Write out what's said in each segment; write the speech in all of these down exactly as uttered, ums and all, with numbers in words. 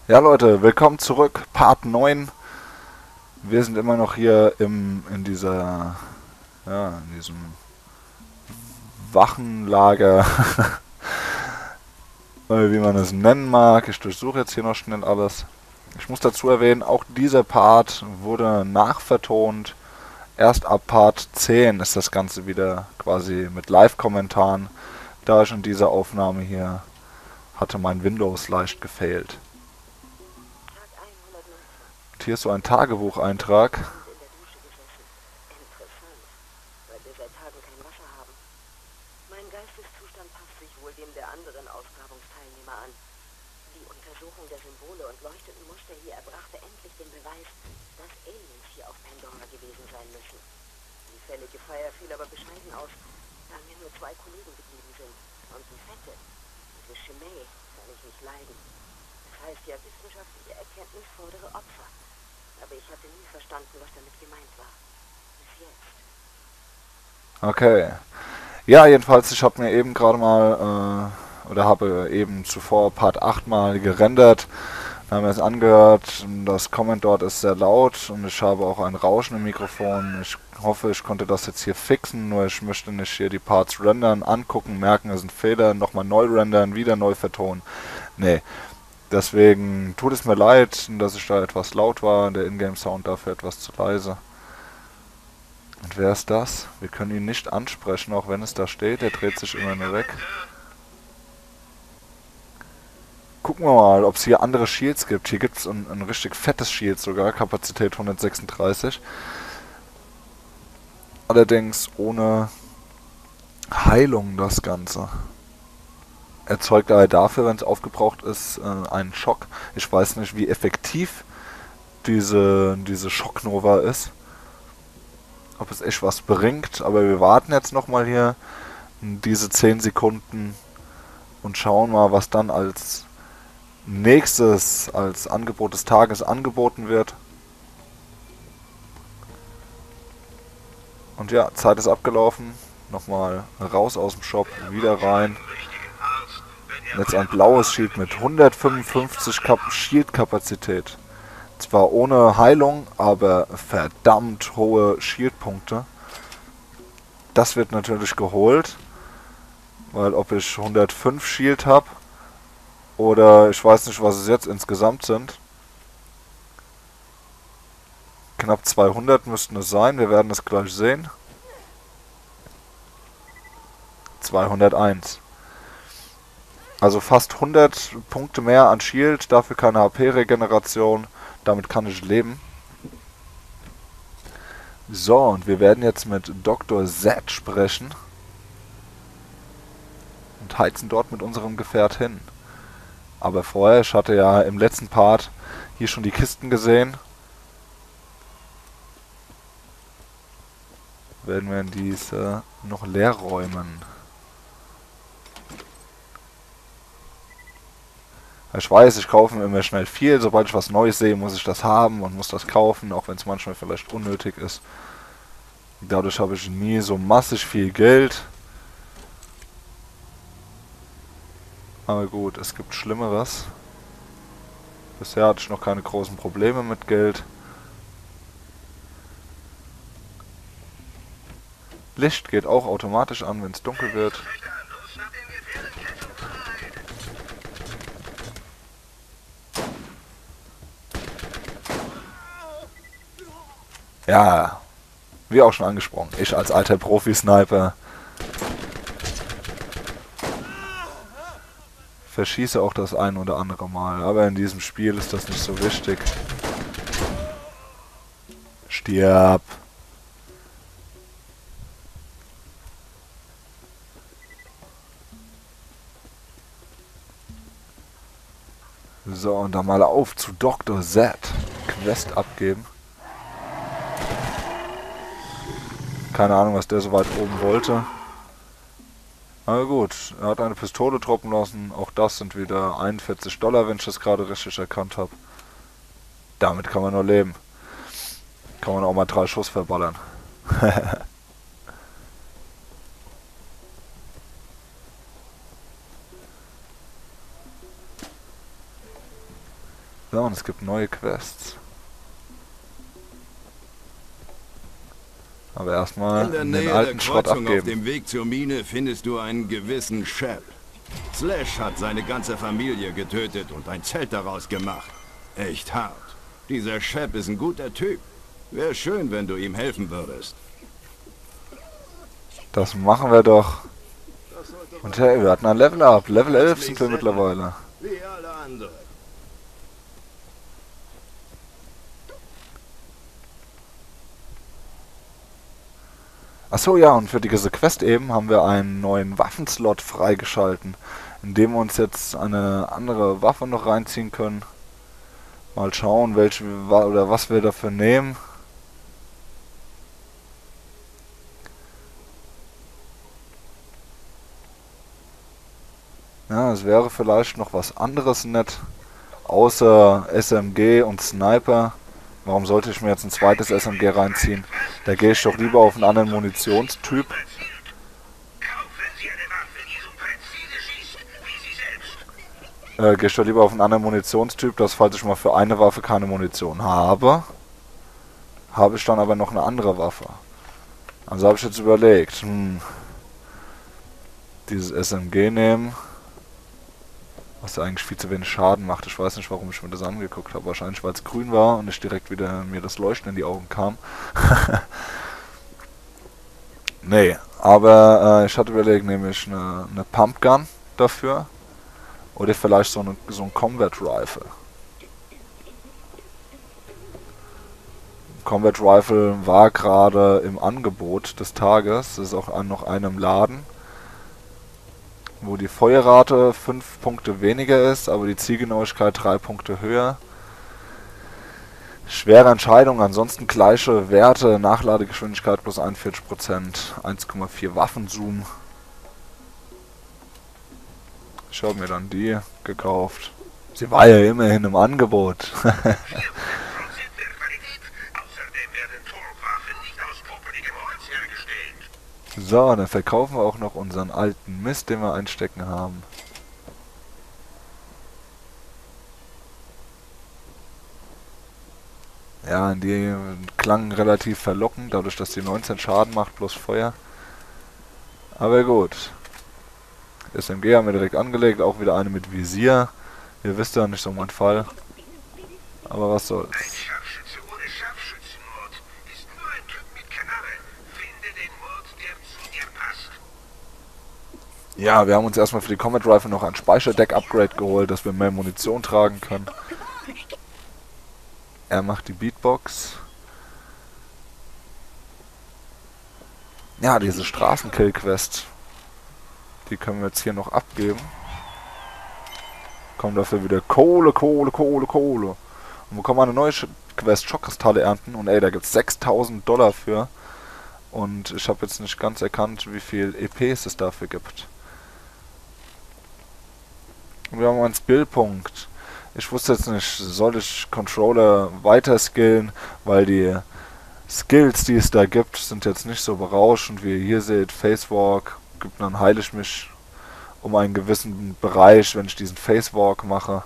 Ja Leute, willkommen zurück, Part neun. Wir sind immer noch hier im, in dieser, ja, in diesem Wachenlager, äh, wie man es nennen mag. Ich durchsuche jetzt hier noch schnell alles. Ich muss dazu erwähnen, auch dieser Part wurde nachvertont. Erst ab Part zehn ist das Ganze wieder quasi mit Live-Kommentaren. Da ich in dieser Aufnahme hier hatte mein Windows leicht gefailt. Und hier ist so ein Tagebucheintrag. Mein Geisteszustand passt sich wohl dem der anderen Ausgrabungsteilnehmer an. Die Untersuchung der Symbole und leuchtenden Muster hier erbrachte endlich den Beweis, dass Aliens hier auf Pandora gewesen sein müssen. Die fällige Feier fiel aber bescheiden aus, da mir nur zwei Kollegen geblieben sind. Und die Fette, diese Chimay, kann ich nicht leiden. Das heißt ja, wissenschaftliche Erkenntnis fordere Opfer. Aber ich hatte nie verstanden, was damit gemeint war. Bis jetzt. Okay. Ja, jedenfalls, ich habe mir eben gerade mal, äh, oder habe eben zuvor Part acht mal gerendert. Dann haben wir es angehört. Das Comment dort ist sehr laut und ich habe auch ein Rauschen im Mikrofon. Ich hoffe, ich konnte das jetzt hier fixen, nur ich möchte nicht hier die Parts rendern, angucken, merken, es sind Fehler, nochmal neu rendern, wieder neu vertonen. Nee. Deswegen tut es mir leid, dass ich da etwas laut war, der Ingame-Sound dafür etwas zu leise. Und wer ist das? Wir können ihn nicht ansprechen, auch wenn es da steht. Er dreht sich immer nur weg. Gucken wir mal, ob es hier andere Shields gibt. Hier gibt es ein, ein richtig fettes Shield sogar, Kapazität hundertsechsunddreißig. Allerdings ohne Heilung das Ganze. Erzeugt daher dafür, wenn es aufgebraucht ist, äh, einen Schock. Ich weiß nicht, wie effektiv diese, diese Schocknova ist. Ob es echt was bringt, aber wir warten jetzt nochmal hier diese zehn Sekunden und schauen mal, was dann als nächstes, als Angebot des Tages angeboten wird. Und ja, Zeit ist abgelaufen. Nochmal raus aus dem Shop, wieder rein. Jetzt ein blaues Shield mit hundertfünfundfünfzig Shield-Kapazität. Zwar ohne Heilung, aber verdammt hohe Shield-Punkte. Das wird natürlich geholt, weil ob ich hundertfünf Shield habe oder ich weiß nicht, was es jetzt insgesamt sind. Knapp zweihundert müssten es sein, wir werden es gleich sehen. zweihunderteins. Also fast hundert Punkte mehr an Shield, dafür keine H P-Regeneration. Damit kann ich leben. So, und wir werden jetzt mit Doktor Z sprechen. Und heizen dort mit unserem Gefährt hin. Aber vorher, ich hatte ja im letzten Part hier schon die Kisten gesehen. Werden wir diese noch leer räumen. Ich weiß, ich kaufe mir immer schnell viel. Sobald ich was Neues sehe, muss ich das haben und muss das kaufen, auch wenn es manchmal vielleicht unnötig ist. Dadurch habe ich nie so massig viel Geld. Aber gut, es gibt Schlimmeres. Bisher hatte ich noch keine großen Probleme mit Geld. Licht geht auch automatisch an, wenn es dunkel wird. Ja, wie auch schon angesprochen, ich als alter Profi-Sniper verschieße auch das ein oder andere Mal, aber in diesem Spiel ist das nicht so wichtig. Stirb! So, und dann mal auf zu Doktor Z. Quest abgeben. Keine Ahnung, was der so weit oben wollte. Aber gut, er hat eine Pistole droppen lassen. Auch das sind wieder einundvierzig Dollar, wenn ich das gerade richtig erkannt habe. Damit kann man nur leben. Kann man auch mal drei Schuss verballern. So, und es gibt neue Quests. Aber erstmal In der den Nähe alten der Schrott Kreuzung auf abgeben. dem Weg zur Mine findest du einen gewissen Shell. Slash hat seine ganze Familie getötet und ein Zelt daraus gemacht. Echt hart. Dieser Shep ist ein guter Typ. Wäre schön, wenn du ihm helfen würdest. Das machen wir doch. Und hey, wir hatten ein Level Up. Level elf sind wir mittlerweile. Wie alle anderen. Achso, ja, und für diese Quest eben haben wir einen neuen Waffenslot freigeschalten, in dem wir uns jetzt eine andere Waffe noch reinziehen können. Mal schauen, welche oder was wir dafür nehmen. Ja, es wäre vielleicht noch was anderes nett, außer S M G und Sniper. Warum sollte ich mir jetzt ein zweites S M G reinziehen? Da gehe ich doch lieber auf einen anderen Munitionstyp. Äh, gehe ich doch lieber auf einen anderen Munitionstyp, dass falls ich mal für eine Waffe keine Munition habe, habe ich dann aber noch eine andere Waffe. Also habe ich jetzt überlegt, hm, dieses S M G nehmen, was eigentlich viel zu wenig Schaden macht. Ich weiß nicht, warum ich mir das angeguckt habe. Wahrscheinlich, weil es grün war und ich direkt wieder mir das Leuchten in die Augen kam. Nee, aber äh, ich hatte überlegt, nehme ich eine, eine Pumpgun dafür oder vielleicht so, eine, so ein Combat Rifle. Combat Rifle war gerade im Angebot des Tages. Das ist auch an noch einem Laden, wo die Feuerrate fünf Punkte weniger ist, aber die Zielgenauigkeit drei Punkte höher. Schwere Entscheidung, ansonsten gleiche Werte, Nachladegeschwindigkeit plus einundvierzig Prozent, eins Komma vier Waffenzoom. Ich habe mir dann die gekauft. Sie war ja immerhin im Angebot. So, dann verkaufen wir auch noch unseren alten Mist, den wir einstecken haben. Ja, die klangen relativ verlockend, dadurch, dass die neunzehn Schaden macht plus Feuer. Aber gut. S M G haben wir direkt angelegt, auch wieder eine mit Visier. Ihr wisst ja, nicht so mein Fall. Aber was soll's. Ein Scharfschütze ohne Scharfschützenmod ist nur ein Typ mit Knarre. Finde den Mod, der zu dir passt. Ja, wir haben uns erstmal für die Combat Rifle noch ein Speicherdeck-Upgrade geholt, dass wir mehr Munition tragen können. Er macht die Beatbox. Ja, diese Straßenkill-Quest. Die können wir jetzt hier noch abgeben. Kommen dafür wieder Kohle, Kohle, Kohle, Kohle. Und wir kommen eine neue Quest, Schockkristalle ernten. Und ey, da gibt's sechstausend Dollar für. Und ich habe jetzt nicht ganz erkannt, wie viel E Ps es dafür gibt. Und wir haben einen Skillpunkt. Ich wusste jetzt nicht, soll ich Controller weiter skillen, weil die Skills, die es da gibt, sind jetzt nicht so berauschend, wie ihr hier seht. Facewalk, gibt, dann heile ich mich um einen gewissen Bereich, wenn ich diesen Facewalk mache.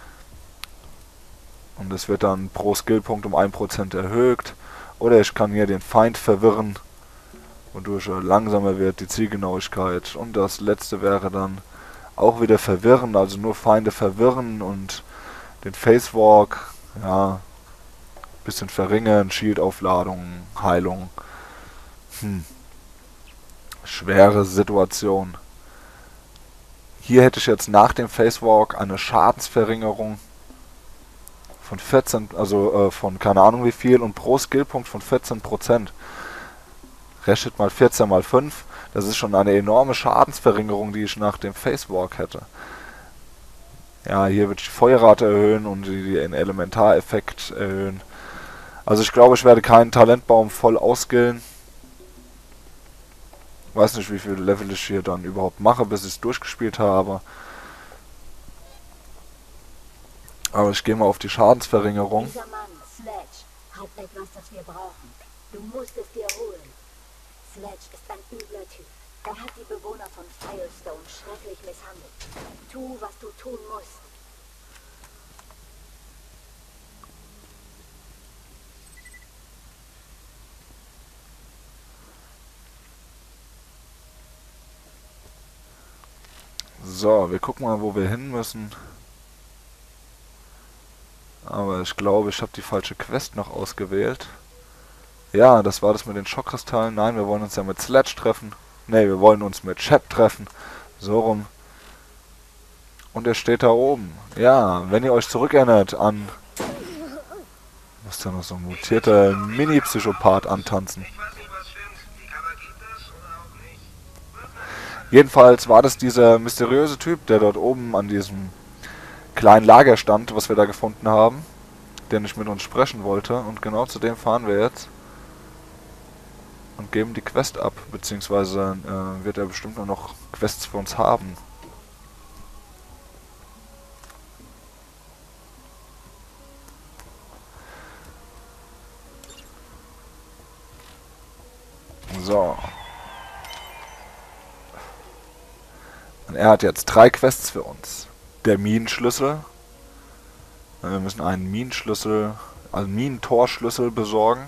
Und es wird dann pro Skillpunkt um ein Prozent erhöht. Oder ich kann hier den Feind verwirren, wodurch er langsamer wird, die Zielgenauigkeit. Und das letzte wäre dann auch wieder verwirren, also nur Feinde verwirren und den Facewalk, ja, bisschen verringern, Shield-Aufladung, Heilung. Hm. Schwere Situation. Hier hätte ich jetzt nach dem Facewalk eine Schadensverringerung von vierzehn, also äh, von keine Ahnung wie viel und pro Skillpunkt von vierzehn Prozent. Rechnet mal vierzehn mal fünf, das ist schon eine enorme Schadensverringerung, die ich nach dem Facewalk hätte. Ja, hier würde ich die Feuerrate erhöhen und den Elementareffekt erhöhen. Also ich glaube, ich werde keinen Talentbaum voll ausskillen. Weiß nicht, wie viele Level ich hier dann überhaupt mache, bis ich es durchgespielt habe. Aber ich gehe mal auf die Schadensverringerung. Dieser Mann, Sledge, hat etwas, das wir brauchen. Du musst es dir holen. Sledge ist ein übler Typ. Er hat die Bewohner von Firestone schrecklich misshandelt. Tu, was du tun musst. So, wir gucken mal, wo wir hin müssen. Aber ich glaube, ich habe die falsche Quest noch ausgewählt. Ja, das war das mit den Schockkristallen. Nein, wir wollen uns ja mit Sledge treffen. Ne, wir wollen uns mit Shep treffen. So rum. Und er steht da oben. Ja, wenn ihr euch zurückerinnert an... Muss da noch so ein mutierter Mini-Psychopath antanzen. Ich weiß nicht, was stimmt. Aber gibt es oder auch nicht? Jedenfalls war das dieser mysteriöse Typ, der dort oben an diesem kleinen Lager stand, was wir da gefunden haben, der nicht mit uns sprechen wollte. Und genau zu dem fahren wir jetzt. Und geben die Quest ab, beziehungsweise äh, wird er bestimmt nur noch Quests für uns haben. So. Und er hat jetzt drei Quests für uns. Der Minenschlüssel. Wir müssen einen Minenschlüssel, also Minentorschlüssel besorgen.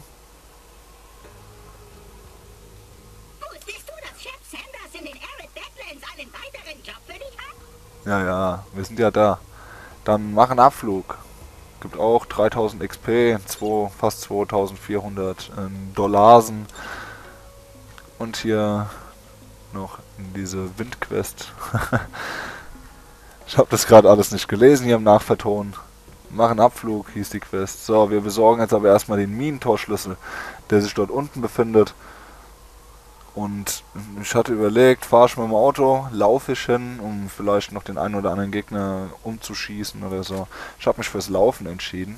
Wusstest du, dass Chef Sanders in den Arid Badlands einen weiteren Job für dich hat? Ja, ja, wir sind ja da. Dann mach einen Abflug. Gibt auch dreitausend X P, zwei, fast zweitausendvierhundert ähm, Dollarsen. Und hier noch in diese Windquest. Ich habe das gerade alles nicht gelesen hier im Nachverton. Mach einen Abflug, hieß die Quest. So, wir besorgen jetzt aber erstmal den Minentorschlüssel, der sich dort unten befindet. Und ich hatte überlegt, fahre ich mit dem Auto, laufe ich hin, um vielleicht noch den einen oder anderen Gegner umzuschießen oder so. Ich habe mich fürs Laufen entschieden.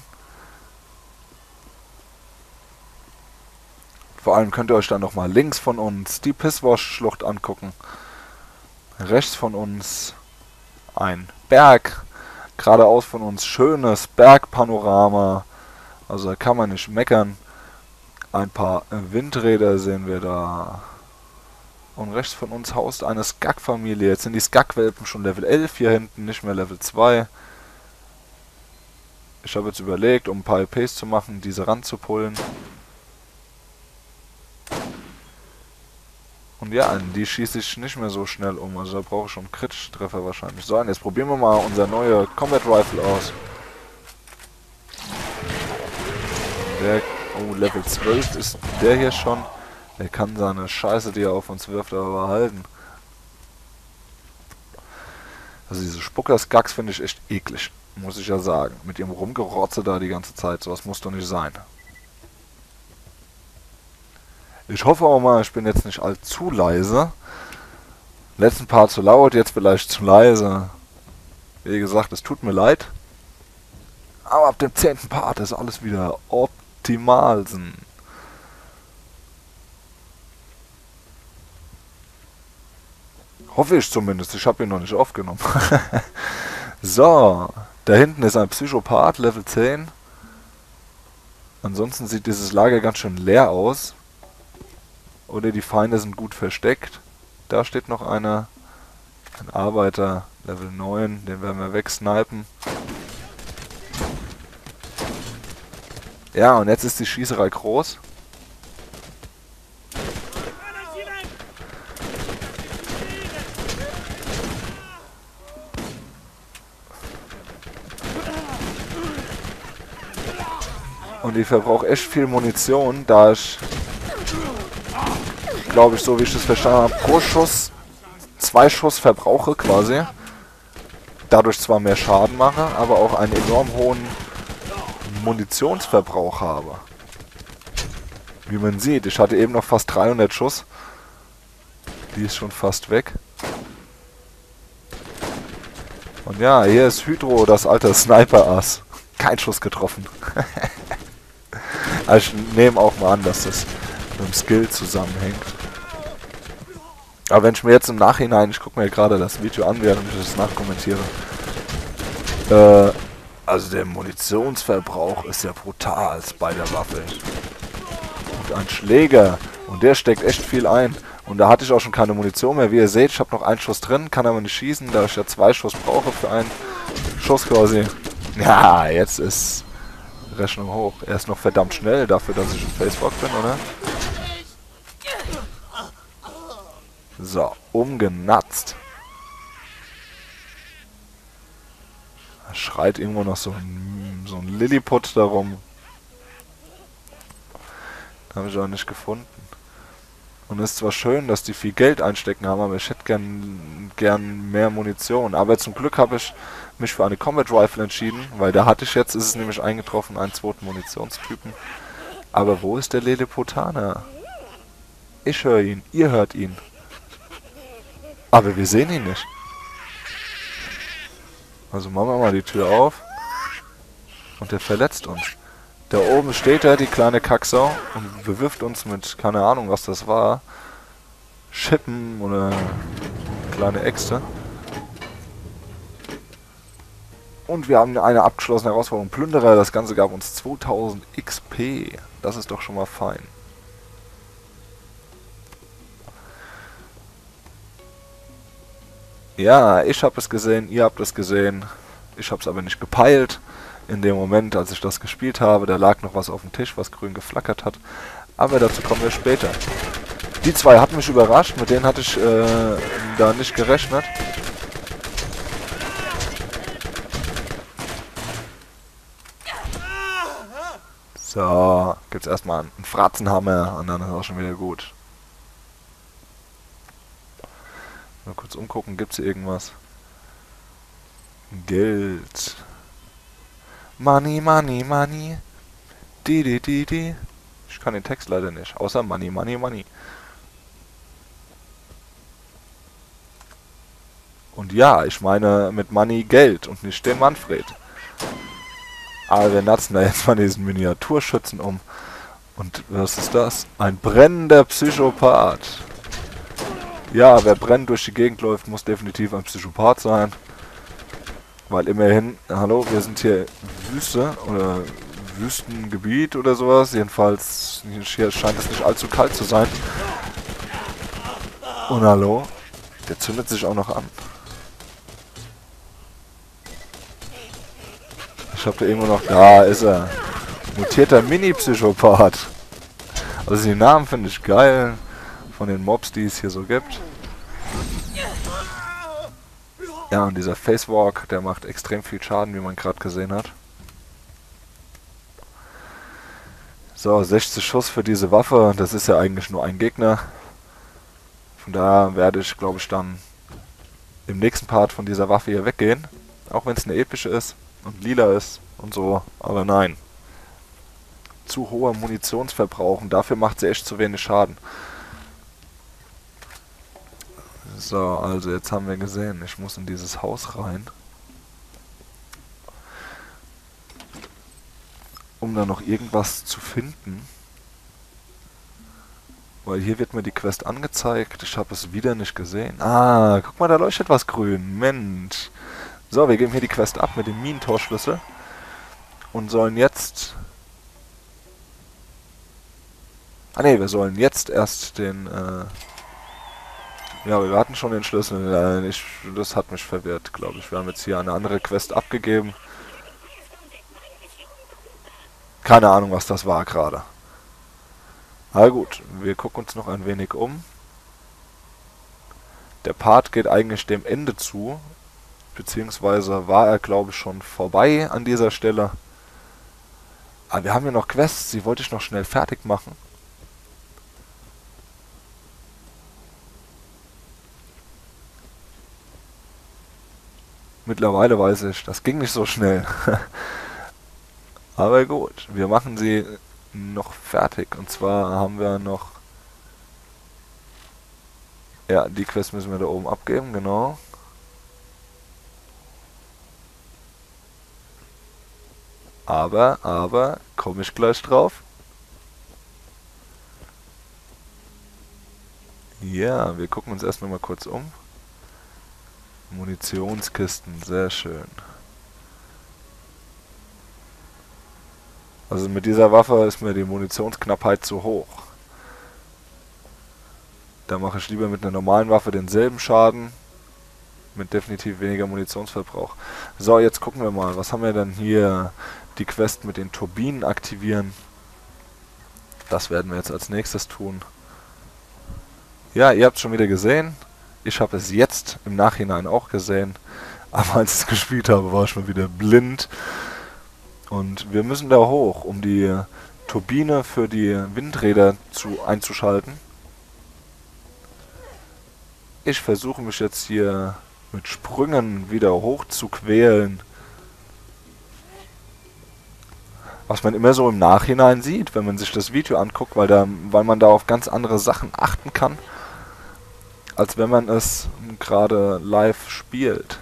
Vor allem könnt ihr euch dann nochmal links von uns die Pisswash-Schlucht angucken. Rechts von uns ein Berg. Geradeaus von uns schönes Bergpanorama. Also da kann man nicht meckern. Ein paar Windräder sehen wir da. Und rechts von uns haust eine Skag-Familie. Jetzt sind die Skag-Welpen schon Level elf hier hinten, nicht mehr Level zwei. Ich habe jetzt überlegt, um ein paar E Ps zu machen, diese ranzupullen. Und ja, an die schieße ich nicht mehr so schnell um. Also da brauche ich schon Crit-Treffer wahrscheinlich. So, und jetzt probieren wir mal unser neue Combat Rifle aus. Der, oh, Level zwölf ist der hier schon. Der kann seine Scheiße, die er auf uns wirft, aber behalten. Also diese Spucker-Skags finde ich echt eklig. Muss ich ja sagen. Mit ihrem Rumgerotze da die ganze Zeit. Sowas muss doch nicht sein. Ich hoffe auch mal, ich bin jetzt nicht allzu leise. Letzten Part zu laut, jetzt vielleicht zu leise. Wie gesagt, es tut mir leid. Aber ab dem zehnten Part ist alles wieder optimalsen. Hoffe ich zumindest, ich habe ihn noch nicht aufgenommen. So, da hinten ist ein Psychopath, Level zehn. Ansonsten sieht dieses Lager ganz schön leer aus. Oder die Feinde sind gut versteckt. Da steht noch einer. Ein Arbeiter, Level neun, den werden wir wegsnipen. Ja, und jetzt ist die Schießerei groß. Und ich verbrauche echt viel Munition, da ich, glaube ich, so wie ich das verstanden habe, pro Schuss zwei Schuss verbrauche quasi. Dadurch zwar mehr Schaden mache, aber auch einen enorm hohen Munitionsverbrauch habe. Wie man sieht, ich hatte eben noch fast dreihundert Schuss. Die ist schon fast weg. Und ja, hier ist Hydro, das alte Sniper-Ass. Kein Schuss getroffen. Also ich nehme auch mal an, dass das mit dem Skill zusammenhängt. Aber wenn ich mir jetzt im Nachhinein, ich gucke mir gerade das Video an, während ich das nachkommentiere. Äh, also der Munitionsverbrauch ist ja brutal bei der Waffe. Und ein Schläger. Und der steckt echt viel ein. Und da hatte ich auch schon keine Munition mehr. Wie ihr seht, ich habe noch einen Schuss drin, kann aber nicht schießen, da ich ja zwei Schuss brauche für einen Schuss quasi. Ja, jetzt ist Rechnung hoch. Er ist noch verdammt schnell dafür, dass ich ein Facewalk bin, oder? So, umgenatzt. Da schreit irgendwo noch so ein, so ein Lilliput darum. Habe ich auch nicht gefunden. Und es ist zwar schön, dass die viel Geld einstecken haben, aber ich hätte gern, gern mehr Munition. Aber zum Glück habe ich mich für eine Combat Rifle entschieden, weil da hatte ich jetzt, ist es nämlich eingetroffen, einen zweiten Munitionstypen. Aber wo ist der Lilliputaner? Ich höre ihn, ihr hört ihn. Aber wir sehen ihn nicht. Also machen wir mal die Tür auf. Und der verletzt uns. Da oben steht er, die kleine Kacksau, und bewirft uns mit, keine Ahnung, was das war, Schippen oder kleine Äxte. Und wir haben eine abgeschlossene Herausforderung. Plünderer, das Ganze gab uns zweitausend X P. Das ist doch schon mal fein. Ja, ich habe es gesehen, ihr habt es gesehen. Ich habe es aber nicht gepeilt. In dem Moment, als ich das gespielt habe, da lag noch was auf dem Tisch, was grün geflackert hat. Aber dazu kommen wir später. Die zwei hatten mich überrascht, mit denen hatte ich äh, da nicht gerechnet. So, gibt's erstmal einen Fratzenhammer und dann ist auch schon wieder gut. Mal kurz umgucken, gibt's hier irgendwas? Geld. Money, money, money. Di, di, di, di. Ich kann den Text leider nicht, außer money, money, money. Und ja, ich meine mit Money Geld und nicht den Manfred. Aber wir natzen da jetzt mal diesen Miniaturschützen um. Und was ist das? Ein brennender Psychopath. Ja, wer brennend durch die Gegend läuft, muss definitiv ein Psychopath sein. Weil immerhin, hallo, wir sind hier Wüste oder Wüstengebiet oder sowas. Jedenfalls hier scheint es nicht allzu kalt zu sein. Und hallo, der zündet sich auch noch an. Ich hab da irgendwo noch, da ist er. Mutierter Mini-Psychopath. Also die Namen finde ich geil. Von den Mobs, die es hier so gibt. Ja, und dieser Facewalk, der macht extrem viel Schaden, wie man gerade gesehen hat. So, sechzig Schuss für diese Waffe. Das ist ja eigentlich nur ein Gegner. Von daher werde ich, glaube ich, dann im nächsten Part von dieser Waffe hier weggehen. Auch wenn es eine epische ist und lila ist und so. Aber nein. Zu hoher Munitionsverbrauch und dafür macht sie echt zu wenig Schaden. So, also jetzt haben wir gesehen, ich muss in dieses Haus rein. Um da noch irgendwas zu finden. Weil hier wird mir die Quest angezeigt. Ich habe es wieder nicht gesehen. Ah, guck mal, da leuchtet was grün. Mensch. So, wir geben hier die Quest ab mit dem Minentorschlüssel. Und sollen jetzt... Ah ne, wir sollen jetzt erst den... Äh ja, wir hatten schon den Schlüssel. Äh, ich, das hat mich verwirrt, glaube ich. Wir haben jetzt hier eine andere Quest abgegeben. Keine Ahnung, was das war gerade. Na gut, wir gucken uns noch ein wenig um. Der Part geht eigentlich dem Ende zu. Beziehungsweise war er, glaube ich, schon vorbei an dieser Stelle. Aber wir haben hier noch Quests, die wollte ich noch schnell fertig machen. Mittlerweile weiß ich, das ging nicht so schnell. Aber gut, wir machen sie noch fertig. Und zwar haben wir noch... Ja, die Quest müssen wir da oben abgeben, genau. Aber, aber, komme ich gleich drauf. Ja, wir gucken uns erst noch mal kurz um. Munitionskisten, sehr schön. Also mit dieser Waffe ist mir die Munitionsknappheit zu hoch. Da mache ich lieber mit einer normalen Waffe denselben Schaden. Mit definitiv weniger Munitionsverbrauch. So, jetzt gucken wir mal. Was haben wir denn hier? Die Quest mit den Turbinen aktivieren. Das werden wir jetzt als nächstes tun. Ja, ihr habt es schon wieder gesehen. Ich habe es jetzt im Nachhinein auch gesehen. Aber als ich es gespielt habe, war ich mal wieder blind. Und wir müssen da hoch, um die Turbine für die Windräder zu, einzuschalten. Ich versuche mich jetzt hier mit Sprüngen wieder hoch zu quälen. Was man immer so im Nachhinein sieht, wenn man sich das Video anguckt, weil, da, weil man da auf ganz andere Sachen achten kann, als wenn man es gerade live spielt.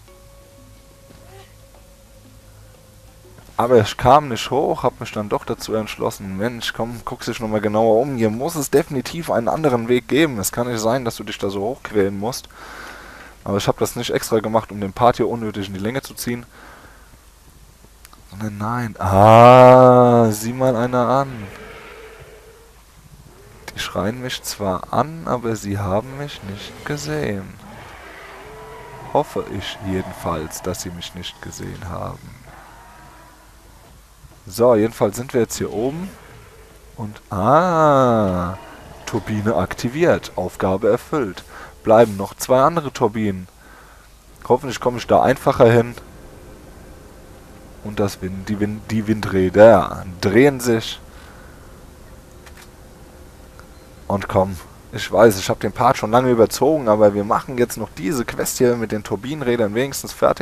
Aber ich kam nicht hoch, habe mich dann doch dazu entschlossen, Mensch, komm, guck dich nochmal genauer um, hier muss es definitiv einen anderen Weg geben. Es kann nicht sein, dass du dich da so hochquälen musst. Aber ich habe das nicht extra gemacht, um den Part hier unnötig in die Länge zu ziehen. Sondern nein. Ah, sieh mal einer an. Die schreien mich zwar an, aber sie haben mich nicht gesehen. Hoffe ich jedenfalls, dass sie mich nicht gesehen haben. So, jedenfalls sind wir jetzt hier oben. Und, ah, Turbine aktiviert. Aufgabe erfüllt. Bleiben noch zwei andere Turbinen. Hoffentlich komme ich da einfacher hin. Und das Wind, die, Wind, die Windräder drehen sich. Und komm, ich weiß, ich habe den Part schon lange überzogen, aber wir machen jetzt noch diese Quest hier mit den Turbinenrädern wenigstens fertig.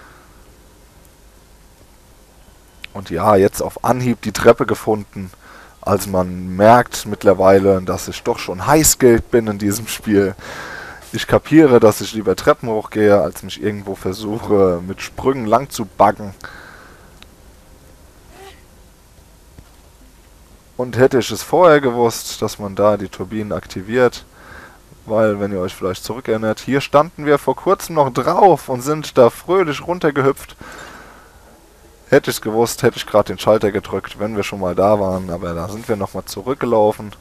Und ja, jetzt auf Anhieb die Treppe gefunden, als man merkt mittlerweile, dass ich doch schon Highskilled bin in diesem Spiel. Ich kapiere, dass ich lieber Treppen hochgehe, als mich irgendwo versuche, mit Sprüngen lang zu buggen. Und hätte ich es vorher gewusst, dass man da die Turbinen aktiviert, weil, wenn ihr euch vielleicht zurückerinnert, hier standen wir vor kurzem noch drauf und sind da fröhlich runtergehüpft. Hätte ich es gewusst, hätte ich gerade den Schalter gedrückt, wenn wir schon mal da waren, aber da sind wir nochmal zurückgelaufen.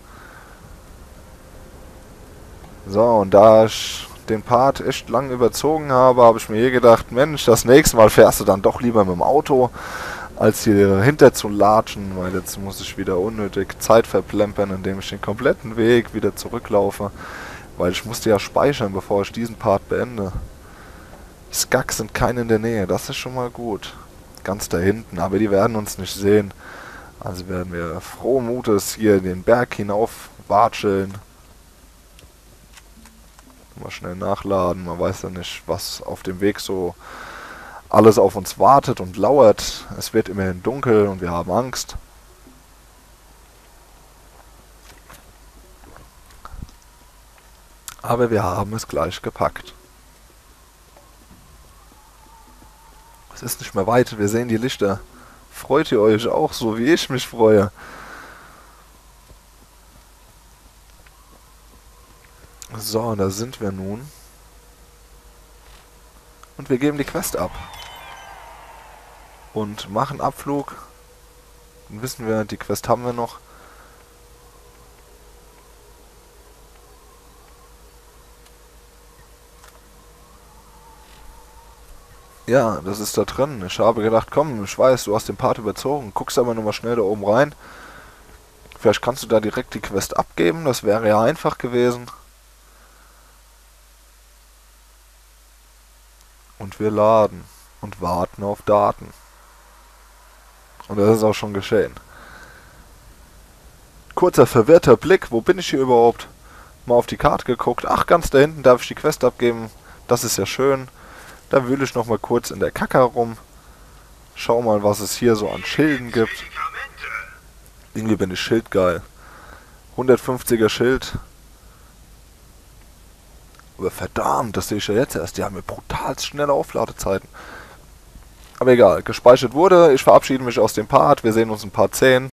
So, und da ich den Part echt lang überzogen habe, habe ich mir hier gedacht, Mensch, das nächste Mal fährst du dann doch lieber mit dem Auto, als hier hinter zu latschen, weil jetzt muss ich wieder unnötig Zeit verplempern, indem ich den kompletten Weg wieder zurücklaufe, weil ich musste ja speichern, bevor ich diesen Part beende. Skags sind keine in der Nähe, das ist schon mal gut. Ganz da hinten, aber die werden uns nicht sehen. Also werden wir frohen Mutes hier den Berg hinauf watscheln. Mal schnell nachladen, man weiß ja nicht, was auf dem Weg so alles auf uns wartet und lauert. Es wird immerhin dunkel und wir haben Angst. Aber wir haben es gleich gepackt. Es ist nicht mehr weit, wir sehen die Lichter. Freut ihr euch auch so, wie ich mich freue? So, da sind wir nun. Und wir geben die Quest ab. Und machen Abflug. Dann wissen wir, die Quest haben wir noch. Ja, das ist da drin. Ich habe gedacht, komm, ich weiß, du hast den Part überzogen. Guckst aber nochmal schnell da oben rein. Vielleicht kannst du da direkt die Quest abgeben. Das wäre ja einfach gewesen. Und wir laden und warten auf Daten. Und das ist auch schon geschehen. Kurzer verwirrter Blick. Wo bin ich hier überhaupt? Mal auf die Karte geguckt. Ach, ganz da hinten darf ich die Quest abgeben. Das ist ja schön. Da wühle ich noch mal kurz in der Kacke rum. Schau mal, was es hier so an Schilden gibt. Irgendwie bin ich schildgeil. hundertfünfziger Schild. Aber verdammt, das sehe ich ja jetzt erst. Die haben ja brutal schnelle Aufladezeiten. Aber egal, gespeichert wurde. Ich verabschiede mich aus dem Part. Wir sehen uns in Part zehn.